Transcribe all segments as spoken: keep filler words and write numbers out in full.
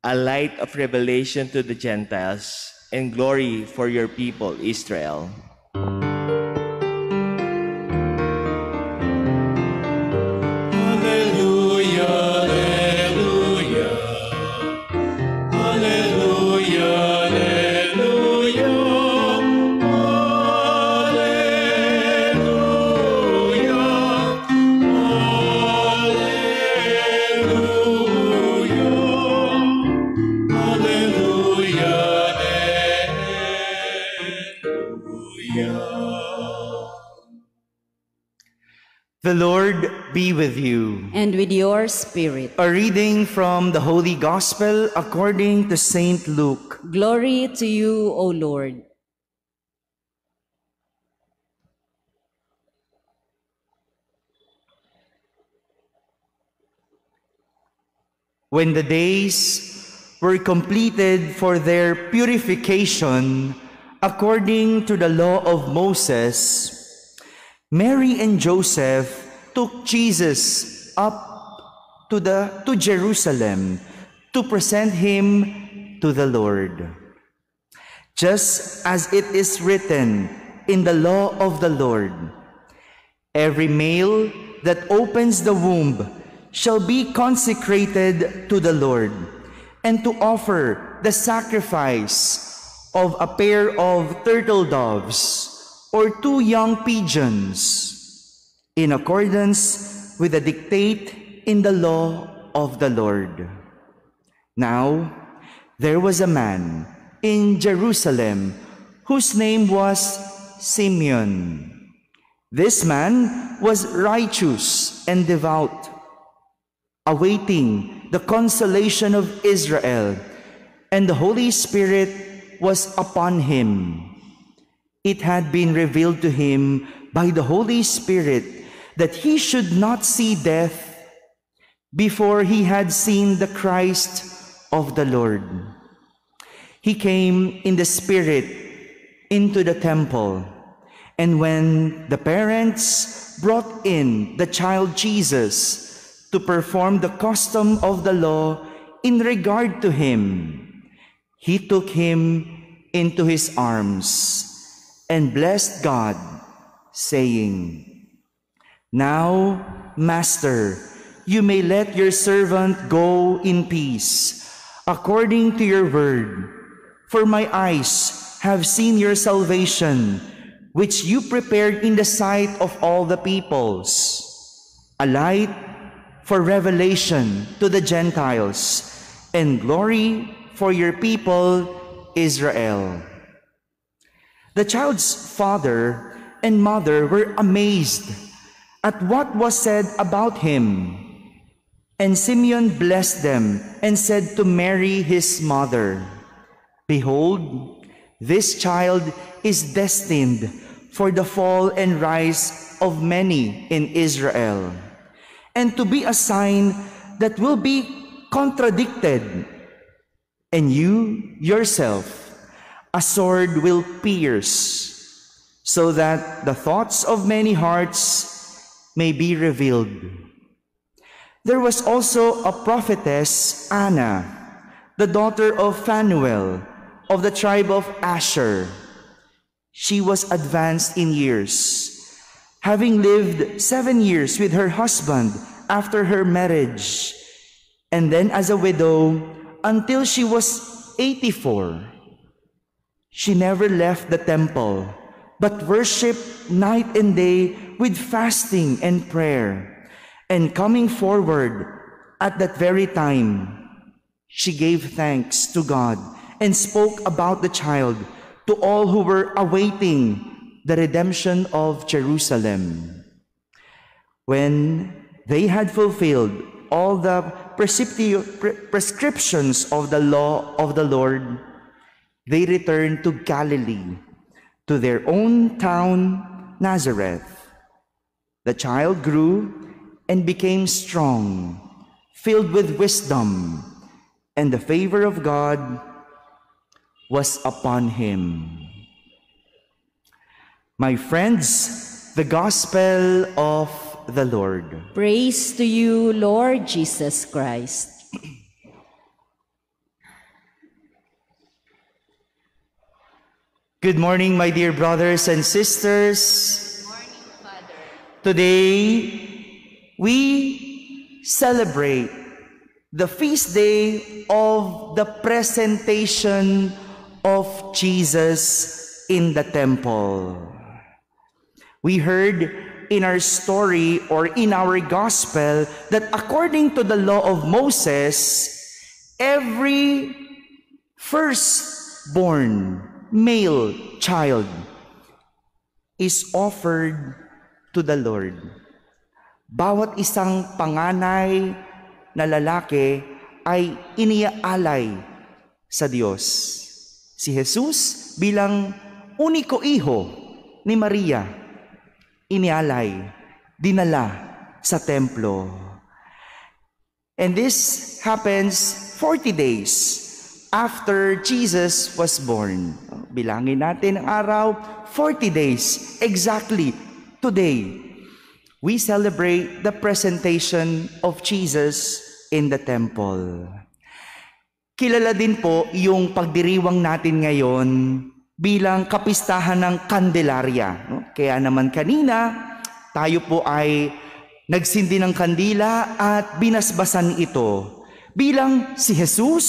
a light of revelation to the Gentiles, and glory for your people, Israel. The Lord be with you. And with your spirit. A reading from the Holy Gospel according to Saint Luke. Glory to you, O Lord. When the days were completed for their purification according to the law of Moses, Mary and Joseph took Jesus up to, the, to Jerusalem to present him to the Lord. Just as it is written in the law of the Lord, every male that opens the womb shall be consecrated to the Lord, and to offer the sacrifice of a pair of turtle doves or two young pigeons, in accordance with the dictate in the law of the Lord. Now, there was a man in Jerusalem whose name was Simeon. This man was righteous and devout, awaiting the consolation of Israel, and the Holy Spirit was upon him. It had been revealed to him by the Holy Spirit that he should not see death before he had seen the Christ of the Lord. He came in the Spirit into the temple, and when the parents brought in the child Jesus to perform the custom of the law in regard to him, he took him into his arms and blessed God, saying, "Now, Master, you may let your servant go in peace, according to your word. For my eyes have seen your salvation, which you prepared in the sight of all the peoples, a light for revelation to the Gentiles, and glory for your people, Israel." The child's father and mother were amazed at what was said about him. And Simeon blessed them and said to Mary, his mother, "Behold, this child is destined for the fall and rise of many in Israel, and to be a sign that will be contradicted. And you yourself, a sword will pierce, so that the thoughts of many hearts may be revealed." There was also a prophetess, Anna, the daughter of Phanuel, of the tribe of Asher. She was advanced in years, having lived seven years with her husband after her marriage, and then as a widow until she was eighty-four. She never left the temple, but worshipped night and day with fasting and prayer. And coming forward at that very time, she gave thanks to God and spoke about the child to all who were awaiting the redemption of Jerusalem. When they had fulfilled all the prescriptions of the law of the Lord, they returned to Galilee, to their own town, Nazareth. The child grew and became strong, filled with wisdom, and the favor of God was upon him. My friends, the Gospel of the Lord. Praise to you, Lord Jesus Christ. Good morning, my dear brothers and sisters. Good morning, Father. Today, we celebrate the feast day of the presentation of Jesus in the temple. We heard in our story or in our gospel that according to the law of Moses, every firstborn male child is offered to the Lord. Bawat isang panganay na lalaki ay iniaalay sa Diyos. Si Jesus bilang uniko iho ni Maria, inialay, dinala sa templo. And this happens forty days after Jesus was born. Bilangin natin ang araw, forty days, exactly today. We celebrate the presentation of Jesus in the temple. Kilala din po yung pagdiriwang natin ngayon bilang kapistahan ng Candelaria. Kaya naman kanina, tayo po ay nagsindi ng kandila at binasbasan ito. Bilang si Jesus,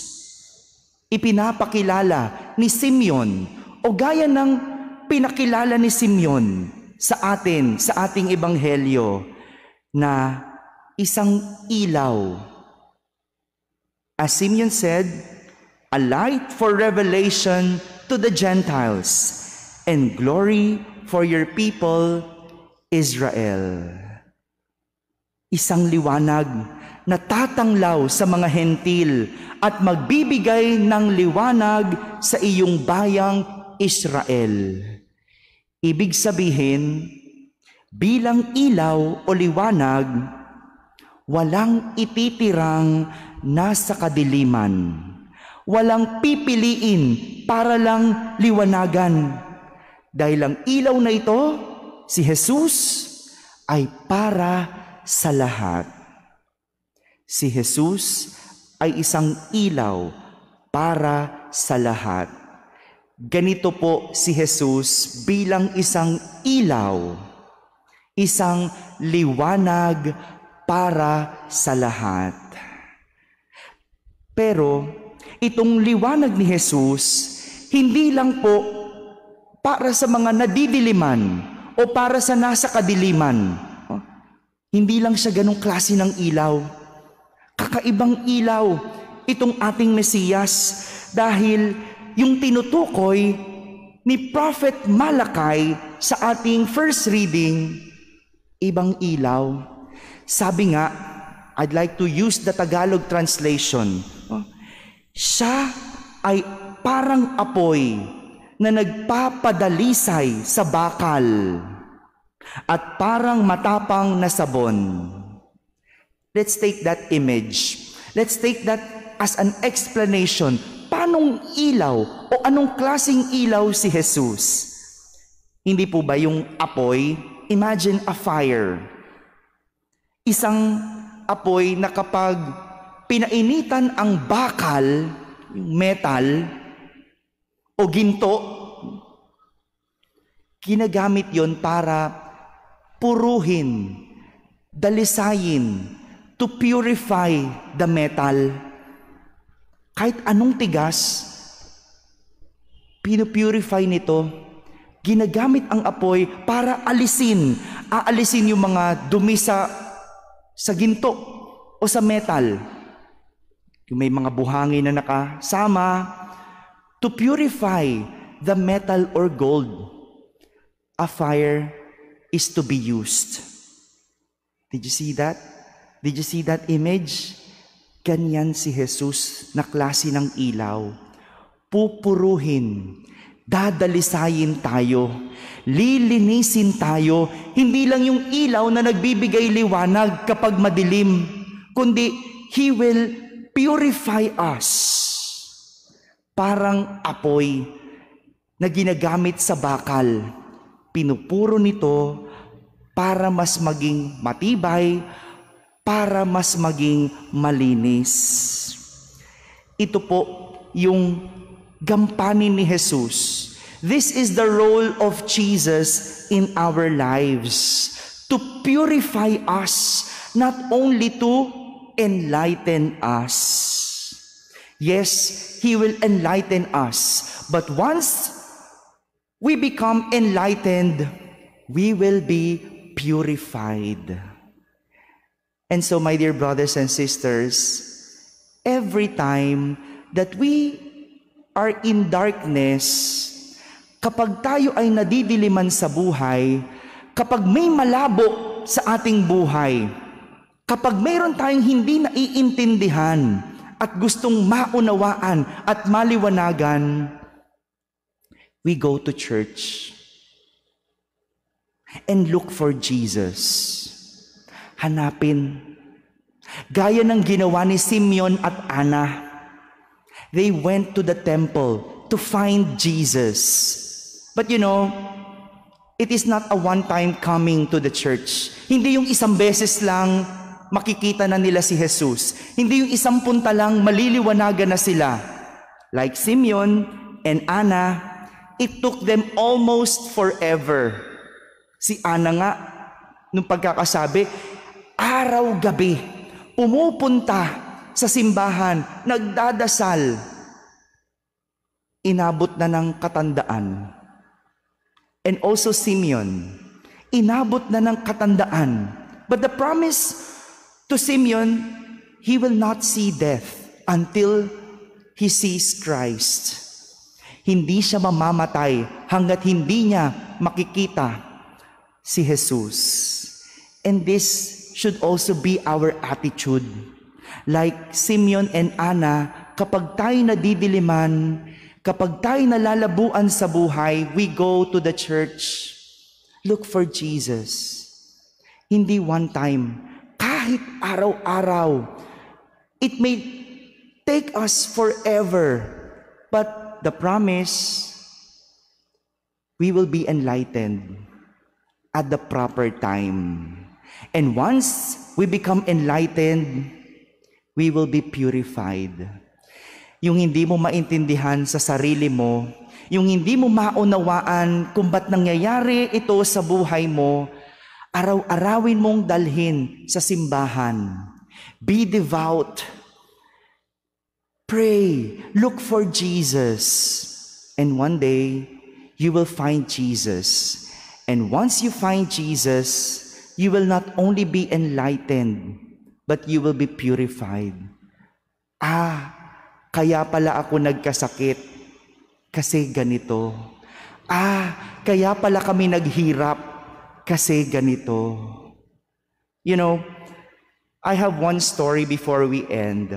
ipinapakilala ni Simeon o gaya ng pinakilala ni Simeon sa atin, sa ating ebanghelyo na isang ilaw. As Simeon said, a light for revelation to the Gentiles and glory for your people, Israel. Isang liwanag na tatanglaw sa mga hentil at magbibigay ng liwanag sa iyong bayang Israel. Ibig sabihin, bilang ilaw o liwanag, walang ititirang nasa kadiliman. Walang pipiliin para lang liwanagan. Dahil ang ilaw na ito, si Jesus, ay para sa lahat. Si Jesus ay isang ilaw para sa lahat. Ganito po si Jesus bilang isang ilaw, isang liwanag para sa lahat. Pero itong liwanag ni Jesus, hindi lang po para sa mga nadidiliman o para sa nasa kadiliman. Hindi lang siya ganong klase ng ilaw. Kakaibang ilaw itong ating Mesiyas dahil yung tinutukoy ni Prophet Malakay sa ating first reading, ibang ilaw. Sabi nga, I'd like to use the Tagalog translation. Siya ay parang apoy na nagpapadalisay sa bakal at parang matapang na sabon. Let's take that image. Let's take that as an explanation. Paanong ilaw o anong klaseng ilaw si Jesus? Hindi po ba yung apoy? Imagine a fire. Isang apoy na kapag pinainitan ang bakal, yung metal, o ginto, ginagamit yon para puruhin, dalisayin, to purify the metal. Kahit anong tigas, pinupurify nito. Ginagamit ang apoy para alisin, aalisin yung mga dumi sa, sa ginto o sa metal. Yung may mga buhangin na nakasama, to purify the metal or gold. A fire is to be used. Did you see that? Did you see that image? Ganyan si Jesus na klase ng ilaw. Pupuruhin, dadalisayin tayo, lilinisin tayo. Hindi lang yung ilaw na nagbibigay liwanag kapag madilim, kundi He will purify us. Parang apoy na ginagamit sa bakal. Pinupuro nito para mas maging matibay, para mas maging malinis. Ito po yung gampanin ni Jesus. This is the role of Jesus in our lives, to purify us, not only to enlighten us. Yes, He will enlighten us, but once we become enlightened, we will be purified. And so, my dear brothers and sisters, every time that we are in darkness, kapag tayo ay nadidiliman sa buhay, kapag may malabo sa ating buhay, kapag mayroon tayong hindi naiintindihan at gustong maunawaan at maliwanagan, we go to church and look for Jesus. Hanapin. Gaya ng ginawa ni Simeon at Anna. They went to the temple to find Jesus. But you know, it is not a one-time coming to the church. Hindi yung isang beses lang makikita na nila si Jesus. Hindi yung isang punta lang maliliwanagan na sila. Like Simeon and Anna, it took them almost forever. Si Anna nga, nung pagkakasabi, araw-gabi, pumupunta sa simbahan, nagdadasal, inabot na ng katandaan. And also Simeon, inabot na ng katandaan. But the promise to Simeon, he will not see death until he sees Christ. Hindi siya mamamatay hanggat hindi niya makikita si Jesus. And this should also be our attitude. Like Simeon and Anna, kapag tayo nadidiliman, kapag tayo nalalabuan sa buhay, we go to the church. Look for Jesus. Hindi one time, kahit araw-araw. It may take us forever, but the promise, we will be enlightened at the proper time. And once we become enlightened, we will be purified. Yung hindi mo maintindihan sa sarili mo, yung hindi mo maunawaan kung ba't nangyayari ito sa buhay mo, araw-arawin mong dalhin sa simbahan. Be devout. Pray. Look for Jesus. And one day, you will find Jesus. And once you find Jesus, you will not only be enlightened, but you will be purified. Ah, kaya pala ako nagkasakit kasi ganito. Ah, kaya pala kami naghirap kasi ganito. You know, I have one story before we end.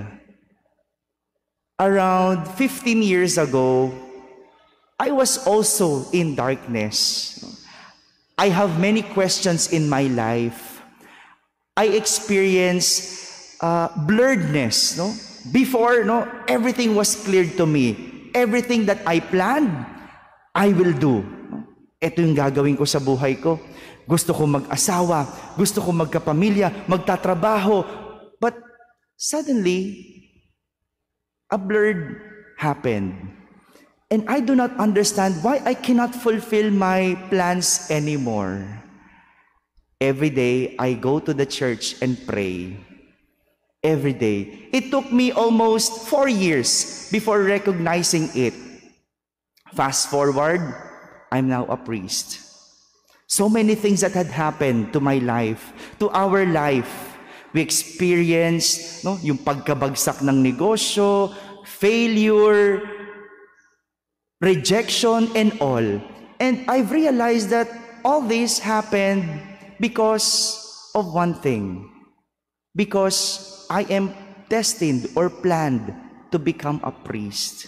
Around fifteen years ago, I was also in darkness. I have many questions in my life. I experienced uh, blurredness. No? Before, no, everything was clear to me. Everything that I planned, I will do. Ito yung gagawin ko sa buhay ko. Gusto ko mag-asawa, gusto ko magkapamilya, magtatrabaho. But suddenly, a blurred happened. And I do not understand why I cannot fulfill my plans anymore. Every day, I go to the church and pray. Every day. It took me almost four years before recognizing it. Fast forward, I'm now a priest. So many things that had happened to my life, to our life. We experienced no, yung pagkabagsak ng negosyo, failure, rejection, and all. And I've realized that all this happened because of one thing. Because I am destined or planned to become a priest.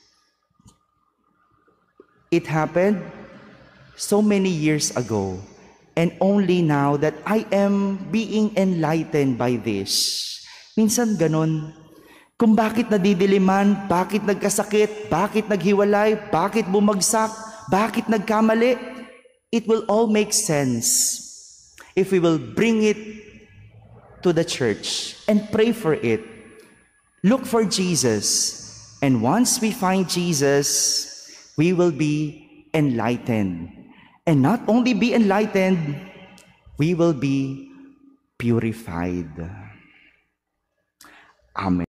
It happened so many years ago. And only now that I am being enlightened by this. Minsan ganon. Kung bakit nadidiliman, bakit nagkasakit, bakit naghiwalay, bakit bumagsak, bakit nagkamali, it will all make sense if we will bring it to the church and pray for it. Look for Jesus. And once we find Jesus, we will be enlightened. And not only be enlightened, we will be purified. Amen.